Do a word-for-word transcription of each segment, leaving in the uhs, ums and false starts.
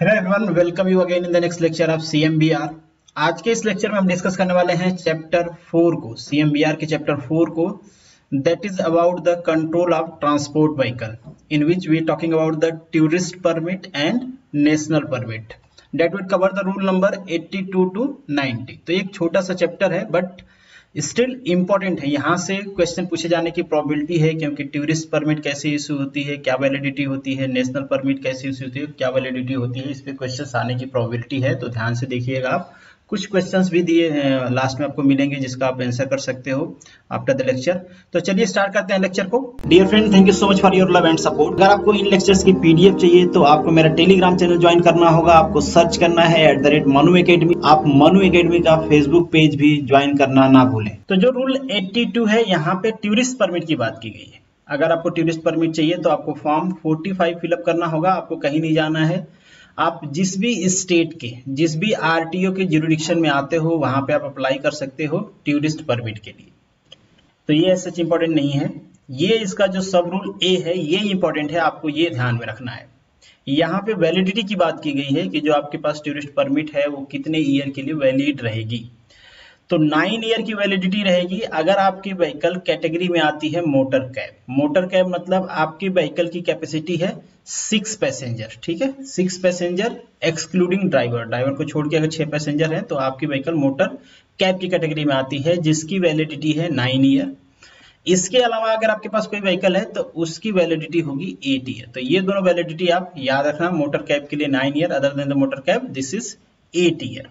Hello everyone, welcome you again in the next lecture of C M V R. आज के इस lecture में हम डिस्कस करने वाले हैं चैप्टर फोर को, सी एम वी आर के चैप्टर फोर को, that is about the control of transport vehicle, in which we talking about the tourist permit and national permit, that will cover the rule number eighty two to ninety. तो एक छोटा सा chapter है but still important है। यहाँ से question पूछे जाने की प्रोबेबिलिटी है, क्योंकि टूरिस्ट परमिट कैसे इशू होती है, क्या वैलिडिटी होती है, नेशनल परमिट कैसे इशू होती है, क्या वैलिडिटी होती है, इस पे क्वेश्चन आने की प्रोबेबिलिटी है। तो ध्यान से देखिएगा। आप कुछ क्वेश्चंस भी दिए हैं लास्ट में आपको मिलेंगे जिसका आप आंसर कर सकते हो आफ्टर द लेक्चर। तो चलिए स्टार्ट करते हैं लेक्चर को। Dear friend, thank you so much for your love and support. अगर आपको इन लेक्चर्स की पीडीएफ चाहिए तो आपको मेरा टेलीग्राम चैनल ज्वाइन करना होगा। आपको सर्च करना है at the rate Manu academy. आप मनु एकेडमी का फेसबुक पेज भी ज्वाइन करना ना भूलें। तो जो रूल एट्टी टू है, यहाँ पे टूरिस्ट परमिट की बात की गई है। अगर आपको टूरिस्ट परमिट चाहिए तो आपको फॉर्म फोर्टी फाइव फिलअप करना होगा। आपको कहीं नहीं जाना है। आप जिस भी स्टेट के, जिस भी आरटीओ के ज्यूरिडिक्शन में आते हो, वहां पे आप अप्लाई कर सकते हो टूरिस्ट परमिट के लिए। तो ये सच इंपॉर्टेंट नहीं है। ये इसका जो सब रूल ए है ये इंपॉर्टेंट है, आपको ये ध्यान में रखना है। यहाँ पे वैलिडिटी की बात की गई है कि जो आपके पास टूरिस्ट परमिट है वो कितने ईयर के लिए वैलिड रहेगी। तो नाइन ईयर की वैलिडिटी रहेगी अगर आपकी व्हीकल कैटेगरी में आती है मोटर कैब। मोटर कैब मतलब आपकी व्हीकल की कैपेसिटी है सिक्स पैसेंजर, ठीक है, six passenger excluding driver. Driver को छोड़ के अगर छह पैसेंजर है तो आपकी व्हीकल मोटर कैब की कैटेगरी में आती है, जिसकी वैलिडिटी है नाइन ईयर। इसके अलावा अगर आपके पास कोई व्हीकल है तो उसकी वैलिडिटी होगी एट ईयर। तो ये दोनों वैलिडिटी आप याद रखना। मोटर कैब के लिए nine year, other than the motor cab this is eight year.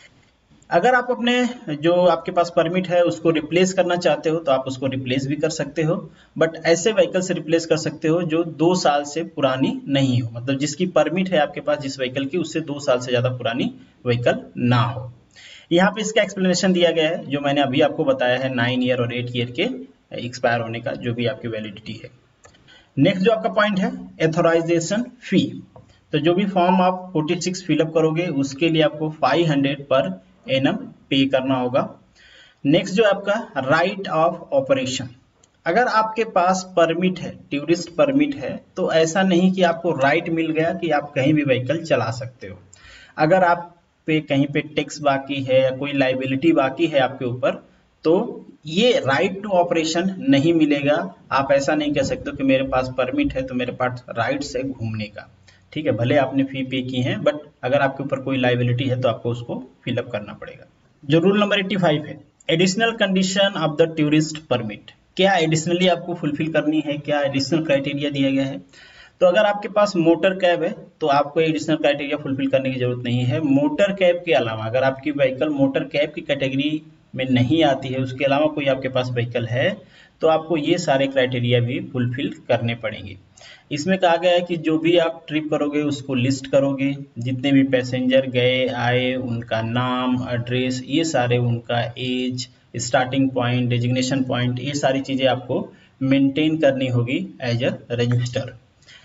अगर आप अपने जो आपके पास परमिट है उसको रिप्लेस करना चाहते हो तो आप उसको रिप्लेस भी कर सकते हो, बट ऐसे व्हीकल से रिप्लेस कर सकते हो जो दो साल से पुरानी नहीं हो, मतलब जिसकी परमिट है आपके पास जिस व्हीकल की, उससे दो साल से ज्यादा पुरानी व्हीकल ना हो। यहाँ पे इसका एक्सप्लेनेशन दिया गया है जो मैंने अभी आपको बताया है, नाइन ईयर और एट ईयर के एक्सपायर होने का जो भी आपकी वैलिडिटी है। नेक्स्ट जो आपका पॉइंट है एथोराइजेशन फी। तो जो भी फॉर्म आप फोर्टी सिक्स फिलअप करोगे उसके लिए आपको फाइव हंड्रेड पर एनम पे करना होगा। नेक्स्ट जो आपका राइट ऑफ ऑपरेशन। अगर आपके पास परमिट है, टूरिस्ट परमिट है, तो ऐसा नहीं कि आपको राइट मिल गया कि आप कहीं भी व्हीकल चला सकते हो। अगर आप पे कहीं पे टैक्स बाकी है या कोई लाइबिलिटी बाकी है आपके ऊपर, तो ये राइट टू ऑपरेशन नहीं मिलेगा। आप ऐसा नहीं कह सकते कि मेरे पास परमिट है तो मेरे पास राइट्स है घूमने का, ठीक है, भले आपने फी पे की है, बट अगर आपके ऊपर कोई लाइबिलिटी है तो आपको उसको फिलअप करना पड़ेगा। जो रूल नंबर एट्टी फाइव है, additional condition of the tourist permit. क्या एडिशनली आपको फुलफिल करनी है, क्या एडिशनल क्राइटेरिया दिया गया है। तो अगर आपके पास मोटर कैब है तो आपको एडिशनल क्राइटेरिया फुलफिल करने की जरूरत नहीं है। मोटर कैब के अलावा अगर आपकी व्हीकल मोटर कैब की कैटेगरी में नहीं आती है, उसके अलावा कोई आपके पास व्हीकल है, तो आपको ये सारे क्राइटेरिया भी फुलफिल करने पड़ेंगे। इसमें कहा गया है कि जो भी आप ट्रिप करोगे उसको लिस्ट करोगे, जितने भी पैसेंजर गए आए, उनका नाम, एड्रेस, ये सारे, उनका age, starting point, designation point, ये सारी चीजें आपको मेंटेन करनी होगी एज अ रजिस्टर।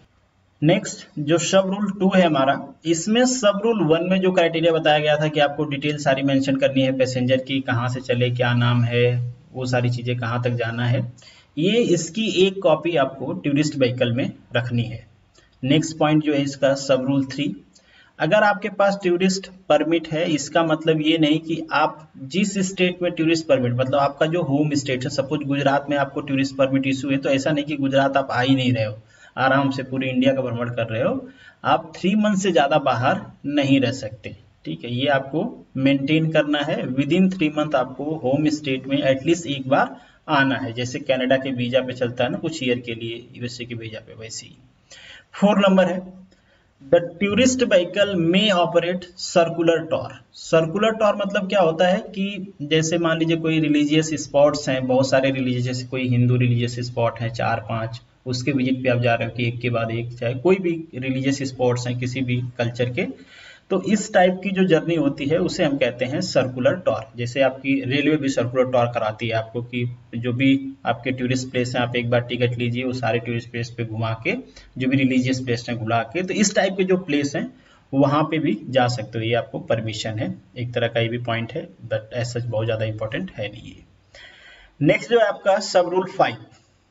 नेक्स्ट जो सब रूल टू है हमारा, इसमें सब रूल वन में जो क्राइटेरिया बताया गया था कि आपको डिटेल सारी मेंशन करनी है पैसेंजर की, कहाँ से चले, क्या नाम है, वो सारी चीजें कहाँ तक जाना है, ये इसकी एक कॉपी आपको टूरिस्ट व्हीकल में रखनी है। नेक्स्ट पॉइंट जो है इसका सब रूल थ्री, अगर आपके पास टूरिस्ट परमिट है, इसका मतलब ये नहीं कि आप जिस स्टेट में टूरिस्ट परमिट, मतलब आपका जो होम स्टेट है, सपोज गुजरात में आपको टूरिस्ट परमिट इशू है, तो ऐसा नहीं कि गुजरात आप आ ही नहीं रहे हो, आराम से पूरी इंडिया का भ्रमण कर रहे हो, आप थ्री मंथ से ज्यादा बाहर नहीं रह सकते, ठीक है, ये आपको मेंटेन करना है। विद इन थ्री मंथ आपको होम स्टेट में एटलीस्ट एक बार आना है, जैसे कनाडा के वीजा पे चलता है ना कुछ ईयर के लिए, यूएसए के वीजा पे, वैसे ही। फोर नंबर है द टूरिस्ट व्हीकल में operate circular tour. Circular tour मतलब क्या होता है कि जैसे मान लीजिए कोई रिलीजियस स्पॉट्स हैं, बहुत सारे रिलीजियस, जैसे कोई हिंदू रिलीजियस स्पॉट है चार पांच, उसके विजिट पे आप जा रहे हो कि एक के बाद एक, चाहे कोई भी रिलीजियस स्पॉट्स हैं किसी भी कल्चर के, तो इस टाइप की जो जर्नी होती है उसे हम कहते हैं सर्कुलर टॉर। जैसे आपकी रेलवे भी सर्कुलर टॉर कराती है आपको कि जो भी आपके टूरिस्ट प्लेस हैं आप एक बार टिकट लीजिए, वो सारे टूरिस्ट प्लेस पे घुमा के, जो भी रिलीजियस प्लेस हैं घुमा के, तो इस टाइप के जो प्लेस हैं वहां पे भी जा सकते हो, ये आपको परमिशन है, एक तरह का ये भी पॉइंट है, बट एज सच बहुत ज्यादा इंपॉर्टेंट है नहीं ये। नेक्स्ट जो है आपका सब रूल फाइव,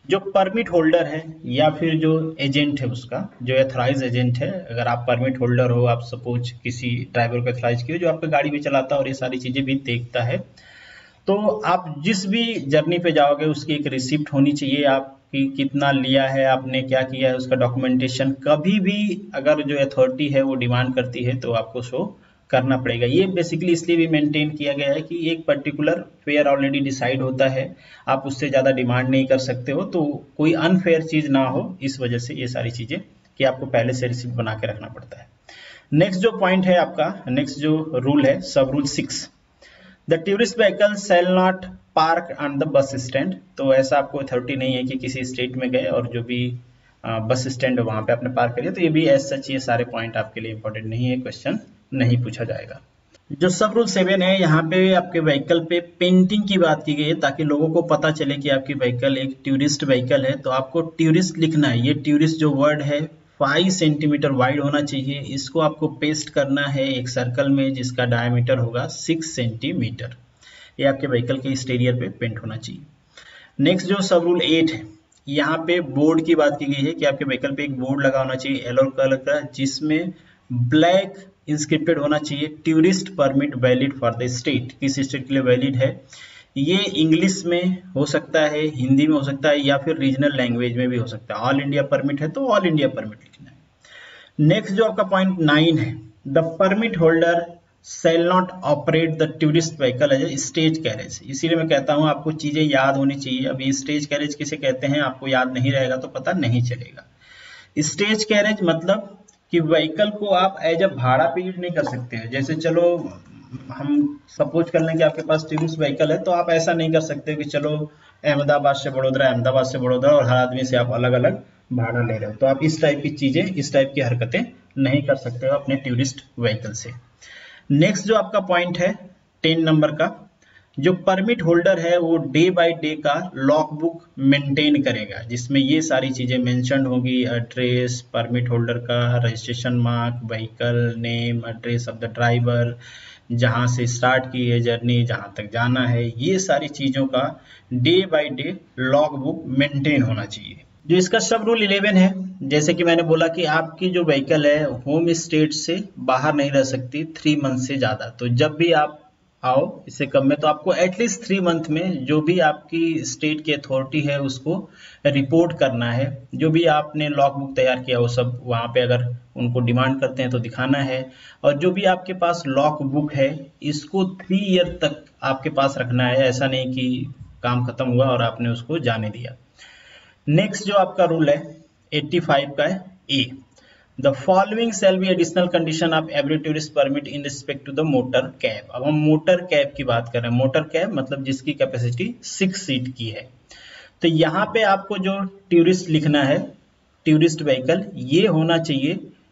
जो परमिट होल्डर है या फिर जो एजेंट है उसका, जो एथराइज एजेंट है, अगर आप परमिट होल्डर हो, आप सपोज किसी ड्राइवर को एथराइज किए जो आपकी गाड़ी भी चलाता है और ये सारी चीजें भी देखता है, तो आप जिस भी जर्नी पे जाओगे उसकी एक रिसिप्ट होनी चाहिए, आपकी कितना लिया है, आपने क्या किया है, उसका डॉक्यूमेंटेशन कभी भी अगर जो अथॉरिटी है वो डिमांड करती है तो आपको शो करना पड़ेगा। ये बेसिकली इसलिए भी मेंटेन किया गया है कि एक पर्टिकुलर फेयर ऑलरेडी डिसाइड होता है, आप उससे ज़्यादा डिमांड नहीं कर सकते हो, तो कोई अनफेयर चीज़ ना हो, इस वजह से ये सारी चीज़ें कि आपको पहले से रिसिप्ट बना के रखना पड़ता है। नेक्स्ट जो पॉइंट है आपका, नेक्स्ट जो रूल है, sub rule six, the tourist vehicle shall not park on the bus stand. तो ऐसा आपको अथॉरिटी नहीं है कि किसी स्टेट में गए और जो भी बस स्टैंड है वहां पे आपने पार्क करिए, तो ये भी एज सच ये सारे पॉइंट आपके लिए इंपॉर्टेंट नहीं है, क्वेश्चन नहीं पूछा जाएगा। जो सब रूल सेवन है, यहाँ पे आपके व्हीकल पे पेंटिंग की बात की गई है ताकि लोगों को पता चले कि आपकी व्हीकल एक टूरिस्ट व्हीकल है, तो आपको टूरिस्ट लिखना है। ये टूरिस्ट जो वर्ड है फाइव सेंटीमीटर वाइड होना चाहिए, इसको आपको पेस्ट करना है एक सर्कल में जिसका डायमीटर होगा सिक्स सेंटीमीटर। ये आपके व्हीकल के एक्सटीरियर पे पेंट होना चाहिए। नेक्स्ट जो सब रूल एट है, यहाँ पे बोर्ड की बात की गई है कि आपके व्हीकल पे एक बोर्ड लगा होना चाहिए येलो कलर का, जिसमें ब्लैक इंस्क्रिप्टेड होना चाहिए tourist permit valid for the state. किस स्टेट के लिए वैलिड है, ये इंग्लिश में हो सकता है, हिंदी में हो सकता है, या फिर रीजनल लैंग्वेज में भी हो सकता है। ऑल इंडिया परमिट है तो ऑल इंडिया परमिट लिखना है। नेक्स्ट जो आपका पॉइंट नाइन है, the permit holder shall not operate the tourist vehicle as a stage carriage. इसीलिए मैं कहता हूं आपको चीजें याद होनी चाहिए। अभी स्टेज कैरेज किसे कहते हैं आपको याद नहीं रहेगा तो पता नहीं चलेगा। स्टेज कैरेज मतलब कि व्हीकल को आप एज अ भाड़ा पे यूज नहीं कर सकते हैं। जैसे चलो हम सपोज कर लें कि आपके पास टूरिस्ट व्हीकल है, तो आप ऐसा नहीं कर सकते कि चलो अहमदाबाद से बड़ोदरा, अहमदाबाद से बड़ोदरा और हर आदमी से आप अलग अलग भाड़ा ले रहे हो, तो आप इस टाइप की चीजें, इस टाइप की हरकतें नहीं कर सकते हो अपने टूरिस्ट व्हीकल से। नेक्स्ट जो आपका पॉइंट है टेन नंबर का, जो परमिट होल्डर है वो डे बाय डे का लॉग बुक मेंटेन करेगा, जिसमें ये सारी चीजें मेंशन होगी, एड्रेस परमिट होल्डर का, registration mark, vehicle name, address of the driver, जहां से स्टार्ट की है जर्नी, जहां तक जाना है, ये सारी चीजों का day by day log book maintain होना चाहिए। जो इसका सब रूल इलेवन है, जैसे कि मैंने बोला कि आपकी जो व्हीकल है होम स्टेट से बाहर नहीं रह सकती थ्री मंथ से ज्यादा। तो जब भी आप आओ इससे कम में, तो आपको एटलीस्ट थ्री मंथ में जो भी आपकी स्टेट की अथॉरिटी है उसको रिपोर्ट करना है। जो भी आपने लॉग बुक तैयार किया वो सब वहां पे अगर उनको डिमांड करते हैं तो दिखाना है। और जो भी आपके पास लॉग बुक है इसको थ्री ईयर तक आपके पास रखना है, ऐसा नहीं कि काम खत्म हुआ और आपने उसको जाने दिया। नेक्स्ट जो आपका रूल है एट्टी फाइव का है A, the following shall be additional condition of every tourist permit in respect to the motor cab. अब हम मोटर कैब की बात कर रहे हैं। मोटर कैब मतलब जिसकी कैपेसिटी सिक्स सीट की है। तो यहाँ पे आपको जो टूरिस्ट लिखना है, टूरिस्ट व्हीकल, ये होना चाहिए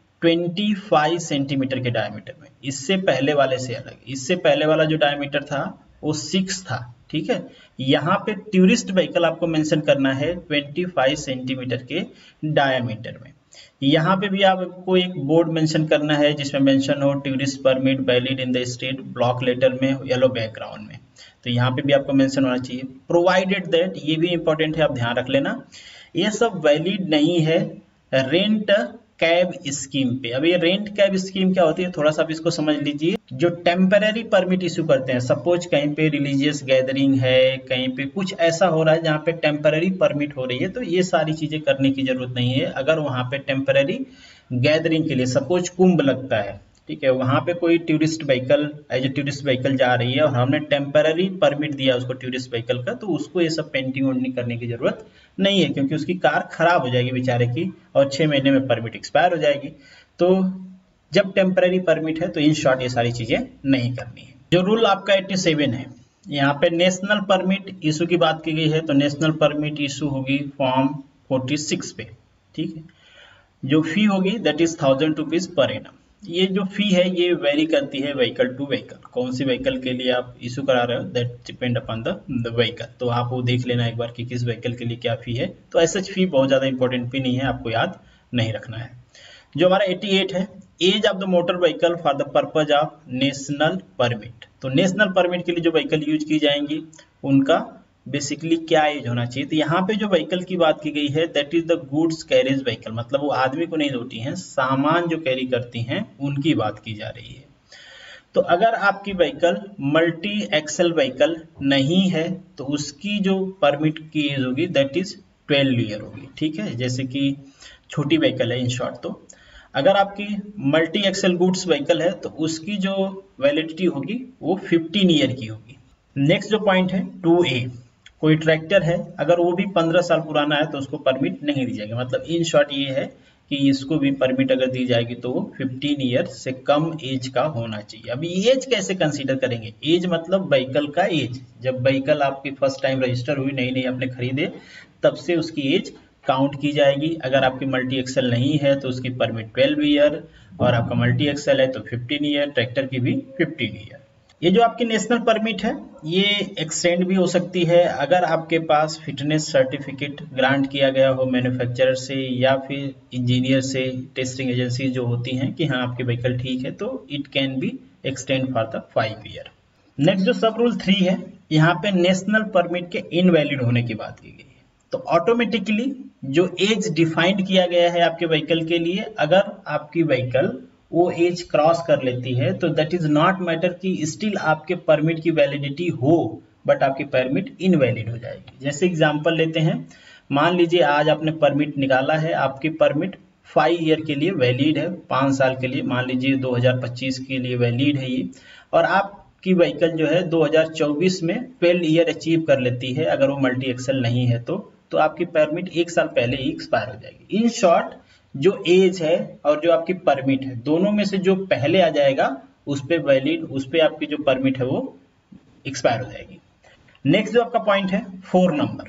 पच्चीस सेंटीमीटर के डायमीटर में। इससे पहले वाले से अलग, इससे पहले वाला जो डायमीटर था वो सिक्स था, ठीक है। यहाँ पे टूरिस्ट व्हीकल आपको मेंशन करना है पच्चीस सेंटीमीटर के डायमीटर में। यहाँ पे भी आपको एक बोर्ड मेंशन करना है जिसमें मेंशन हो tourist permit valid in the state, block letter में, येलो बैकग्राउंड में। तो यहाँ पे भी आपको मेंशन होना चाहिए प्रोवाइडेड दैट, ये भी इंपॉर्टेंट है, आप ध्यान रख लेना। ये सब वैलिड नहीं है रेंट कैब स्कीम पे। अब ये रेंट कैब स्कीम क्या होती है, थोड़ा सा आप इसको समझ लीजिए। जो टेम्पररी परमिट इशू करते हैं, सपोज कहीं पे रिलीजियस गैदरिंग है, कहीं पे कुछ ऐसा हो रहा है जहाँ पे टेम्पररी परमिट हो रही है, तो ये सारी चीजें करने की जरूरत नहीं है। अगर वहां पे टेम्पररी गैदरिंग के लिए सपोज कुंभ लगता है, ठीक है, वहां पे कोई tourist vehicle as a tourist vehicle जा रही है और हमने टेम्पररी परमिट दिया उसको टूरिस्ट व्हीकल का, तो उसको ये सब पेंटिंग वेंटिंग करने की जरूरत नहीं है, क्योंकि उसकी कार खराब हो जाएगी बेचारे की और छह महीने में परमिट एक्सपायर हो जाएगी। तो जब टेम्पररी परमिट है तो इन शॉर्ट ये सारी चीजें नहीं करनी है। जो रूल आपका सत्तासी है, यहाँ पे नेशनल परमिट इशू की बात की गई है, तो नेशनल परमिट इशू होगी फॉर्म फोर्टी सिक्स पे, ठीक है। जो फी होगी that is thousand rupees per annum. ये जो फी है ये वेरी करती है व्हीकल टू व्हीकल, कौन सी व्हीकल के लिए आप इशू करा रहे हो that depend upon the vehicle. तो आप वो देख लेना एक बार कि किस व्हीकल के लिए क्या फी है। तो ऐसा फी बहुत ज्यादा इंपॉर्टेंट फी नहीं है, आपको याद नहीं रखना है। जो हमारा अठासी है, age of the motor vehicle for the purpose of national permit. तो नेशनल परमिट के लिए जो व्हीकल यूज की जाएंगी उनका बेसिकली क्या एज होना चाहिए। तो यहाँ पे जो व्हीकल की बात की गई है that is the goods carriage vehicle, मतलब वो आदमी को नहीं होती हैं, सामान जो कैरी करती हैं उनकी बात की जा रही है। तो अगर आपकी व्हीकल मल्टी एक्सल व्हीकल नहीं है तो उसकी जो परमिट की एज होगी दैट इज ट्वेल्व ईयर होगी, ठीक है। जैसे कि छोटी व्हीकल है इन शॉर्ट, तो अगर आपकी मल्टी एक्सल गुड्स व्हीकल है तो उसकी जो वैलिडिटी होगी वो फिफ्टीन ईयर की होगी। नेक्स्ट जो पॉइंट है टू ए, कोई ट्रैक्टर है अगर वो भी पंद्रह साल पुराना है तो उसको परमिट नहीं दी जाएगी। मतलब इन शॉर्ट ये है कि इसको भी परमिट अगर दी जाएगी तो वो फिफ्टीन ईयर से कम एज का होना चाहिए। अभी एज कैसे कंसीडर करेंगे, एज मतलब व्हीकल का एज, जब व्हीकल आपकी फर्स्ट टाइम रजिस्टर हुई, नई नई आपने खरीदे, तब से उसकी एज काउंट की जाएगी। अगर आपकी मल्टी एक्सल नहीं है तो उसकी परमिट ट्वेल्व ईयर, और आपका मल्टी एक्सल है तो फिफ्टीन ईयर, ट्रैक्टर की भी फिफ्टीन ईयर। ये जो आपकी नेशनल परमिट है ये एक्सटेंड भी हो सकती है अगर आपके पास फिटनेस सर्टिफिकेट ग्रांट किया गया हो मैन्युफैक्चरर से या फिर इंजीनियर से, टेस्टिंग एजेंसी जो होती हैं कि हाँ आपकी व्हीकल ठीक है, तो it can be extend for the five year. Next जो सब रूल थ्री है, यहाँ पे नेशनल परमिट के इनवैलिड होने की बात की गई है। तो ऑटोमेटिकली जो एज डिफाइंड किया गया है आपके व्हीकल के लिए, अगर आपकी व्हीकल वो एज क्रॉस कर लेती है तो दैट इज नॉट मैटर कि स्टिल आपके परमिट की वैलिडिटी हो, बट आपकी परमिट इनवैलिड हो जाएगी। जैसे एग्जांपल लेते हैं, मान लीजिए आज आपने परमिट निकाला है, आपकी परमिट फाइव ईयर के लिए वैलिड है, पाँच साल के लिए, मान लीजिए दो हज़ार पच्चीस के लिए वैलिड है ये, और आपकी व्हीकल जो है दो हज़ार चौबीस में ट्वेल्व ईयर अचीव कर लेती है, अगर वो मल्टी एक्सल नहीं है तो तो आपकी परमिट एक साल पहले ही एक्सपायर हो जाएगी। इन शॉर्ट जो एज है और जो आपकी परमिट है दोनों में से जो पहले आ जाएगा उस पे वैलिड, उस पे आपकी जो परमिट है वो एक्सपायर हो जाएगी। नेक्स्ट जो आपका पॉइंट है फोर नंबर,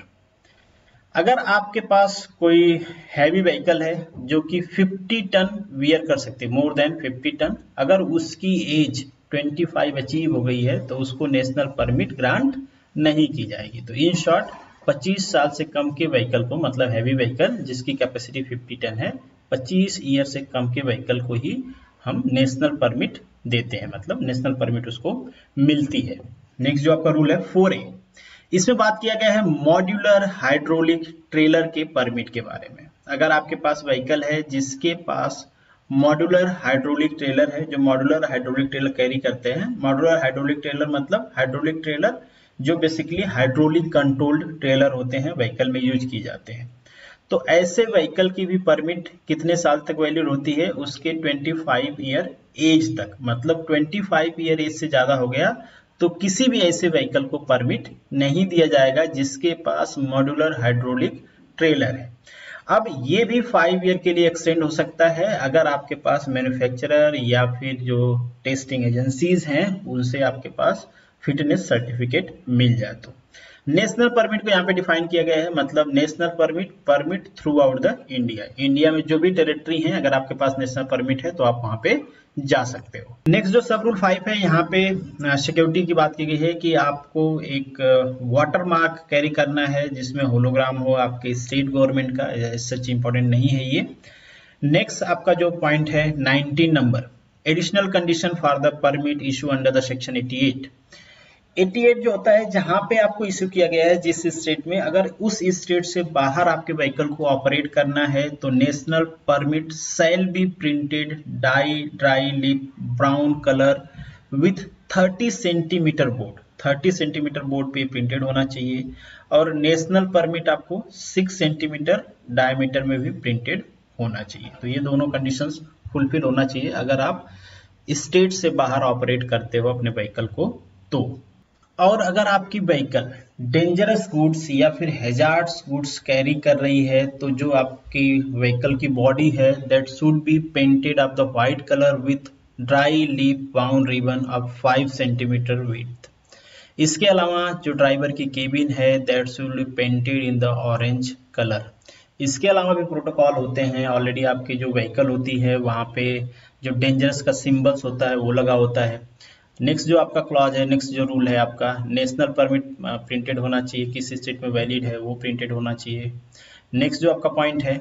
अगर आपके पास कोई हैवी व्हीकल है जो कि फिफ्टी टन वियर कर सकती है, मोर देन फिफ्टी टन, अगर उसकी एज पच्चीस अचीव हो गई है तो उसको नेशनल परमिट ग्रांट नहीं की जाएगी। तो इन शॉर्ट पच्चीस साल से कम के व्हीकल को, मतलब हैवी व्हीकल जिसकी कैपेसिटी फिफ्टी टन है, पच्चीस ईयर से कम के व्हीकल को ही हम नेशनल परमिट देते हैं, मतलब नेशनल परमिट उसको मिलती है। नेक्स्ट जो आपका रूल है फोर ए, इसमें बात किया गया है मॉड्यूलर हाइड्रोलिक ट्रेलर के परमिट के बारे में। अगर आपके पास व्हीकल है जिसके पास मॉड्यूलर हाइड्रोलिक ट्रेलर है, जो मॉड्यूलर हाइड्रोलिक ट्रेलर कैरी करते हैं, मॉड्यूलर हाइड्रोलिक ट्रेलर मतलब हाइड्रोलिक ट्रेलर जो बेसिकली हाइड्रोलिक कंट्रोल्ड ट्रेलर होते हैं, व्हीकल में यूज की जाते हैं, तो ऐसे व्हीकल की भी परमिट कितने साल तक वैलिड होती है, उसके पच्चीस ईयर एज तक। मतलब पच्चीस ईयर एज से ज्यादा हो गया तो किसी भी ऐसे व्हीकल को परमिट नहीं दिया जाएगा जिसके पास मॉड्यूलर हाइड्रोलिक ट्रेलर है। अब ये भी फाइव ईयर के लिए एक्सटेंड हो सकता है अगर आपके पास मैन्युफैक्चरर या फिर जो टेस्टिंग एजेंसीज हैं उनसे आपके पास फिटनेस सर्टिफिकेट मिल जाए। तो नेशनल परमिट को यहाँ पे डिफाइन किया गया है, मतलब national permit, permit throughout the India, India में जो भी टेरिटरी है अगर आपके पास नेशनल परमिट है तो आप वहां पे जा सकते हो। नेक्स्ट जो सब रूल फाइव है, यहाँ पे सिक्योरिटी की बात की गई है कि आपको एक वाटर मार्क कैरी करना है जिसमें होलोग्राम हो आपके स्टेट गवर्नमेंट का, सच इंपॉर्टेंट नहीं है ये। नेक्स्ट आपका जो पॉइंट है nineteen number, additional condition for the permit issue under the section eighty eight. अठासी जो होता है जहां पे आपको इश्यू किया गया है जिस स्टेट में, अगर उस स्टेट से बाहर आपके व्हीकल को ऑपरेट करना है तो national permit shall be printed dye dry leaf brown colour with thirty centimetre board, thirty centimetre board पे प्रिंटेड होना चाहिए, और नेशनल परमिट आपको सिक्स सेंटीमीटर डायमीटर में भी प्रिंटेड होना चाहिए। तो ये दोनों कंडीशंस फुलफिल होना चाहिए अगर आप स्टेट से बाहर ऑपरेट करते हो अपने व्हीकल को तो। और अगर आपकी व्हीकल डेंजरस गुड्स या फिर हैजार्ड्स गुड्स कैरी कर रही है तो जो आपकी व्हीकल की बॉडी है that should be painted of the white colour with dry leaf बाउंड ribbon of five centimetre width. इसके अलावा जो ड्राइवर की केबिन है that should be painted in the orange colour. इसके अलावा भी प्रोटोकॉल होते हैं, ऑलरेडी आपकी जो व्हीकल होती है वहाँ पे जो डेंजरस का सिंबल्स होता है वो लगा होता है। नेक्स्ट जो आपका क्लॉज है, नेक्स्ट जो रूल है आपका, नेशनल परमिट प्रिंटेड होना चाहिए, किस स्टेट में वैलिड है वो प्रिंटेड होना चाहिए। नेक्स्ट जो आपका पॉइंट है,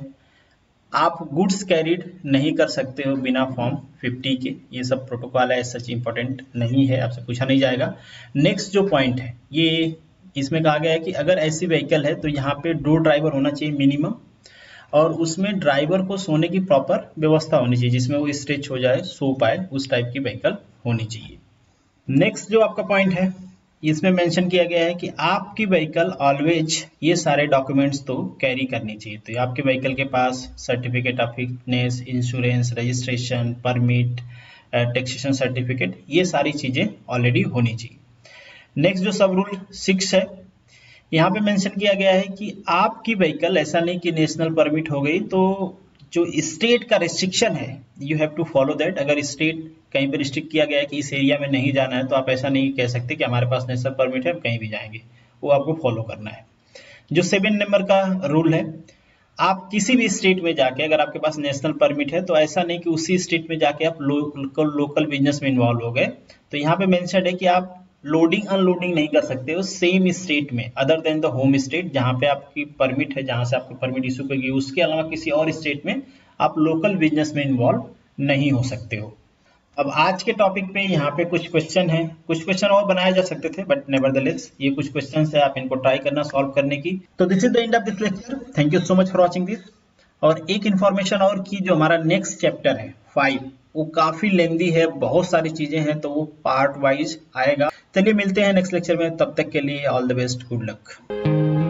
आप गुड्स कैरिड नहीं कर सकते हो बिना फॉर्म फिफ्टी के, ये सब प्रोटोकॉल है, सच इंपॉर्टेंट नहीं है, आपसे पूछा नहीं जाएगा। नेक्स्ट जो पॉइंट है ये इसमें कहा गया है कि अगर ऐसी व्हीकल है तो यहाँ पे दो ड्राइवर होना चाहिए मिनिमम, और उसमें ड्राइवर को सोने की प्रॉपर व्यवस्था होनी चाहिए जिसमें वो स्ट्रेच हो जाए, सो पाए, उस टाइप की व्हीकल होनी चाहिए। नेक्स्ट जो आपका पॉइंट है इसमें मेंशन किया गया है कि आपकी व्हीकल ऑलवेज ये सारे डॉक्यूमेंट्स तो कैरी करनी चाहिए। तो आपके व्हीकल के पास certificate of fitness, insurance, registration, permit, taxation certificate, ये सारी चीजें ऑलरेडी होनी चाहिए। नेक्स्ट जो सब रूल सिक्स है, यहाँ पे मेंशन किया गया है कि आपकी व्हीकल, ऐसा नहीं कि नेशनल परमिट हो गई तो जो स्टेट का रिस्ट्रिक्शन है you have to follow that. अगर स्टेट कहीं पर रिस्ट्रिक्ट किया गया है कि इस एरिया में नहीं जाना है तो आप ऐसा नहीं कह सकते कि हमारे पास नेशनल परमिट है हम कहीं भी जाएंगे, वो आपको फॉलो करना है। जो सेवन नंबर का रूल है, आप किसी भी स्टेट में जाके अगर आपके पास नेशनल परमिट है तो ऐसा नहीं कि उसी स्टेट में जाके आप लोकल लोकल बिजनेस में इन्वॉल्व हो गए। तो यहाँ पे मेंशन है कि आप लोडिंग अनलोडिंग नहीं कर सकते हो सेम स्टेट में other than the home state, जहाँ पे आपकी परमिट है, जहाँ से आपकी परमिट इशू होगी, उसके अलावा किसी और स्टेट में आप लोकल बिजनेस में इन्वॉल्व नहीं हो सकते हो। अब आज के टॉपिक पे यहाँ पे कुछ क्वेश्चन हैं, कुछ क्वेश्चन और बनाए जा सकते थे बट नेवरदलेस ये कुछ क्वेश्चन है, आप इनको ट्राई करना सॉल्व करने की। तो this is the end of this lecture, thank you so much for watching this. और एक इन्फॉर्मेशन और की, जो हमारा नेक्स्ट चैप्टर है फाइव, वो काफी लेंदी है, बहुत सारी चीजें हैं, तो वो पार्ट वाइज आएगा। चलिए मिलते हैं नेक्स्ट लेक्चर में, तब तक के लिए all the best, good luck.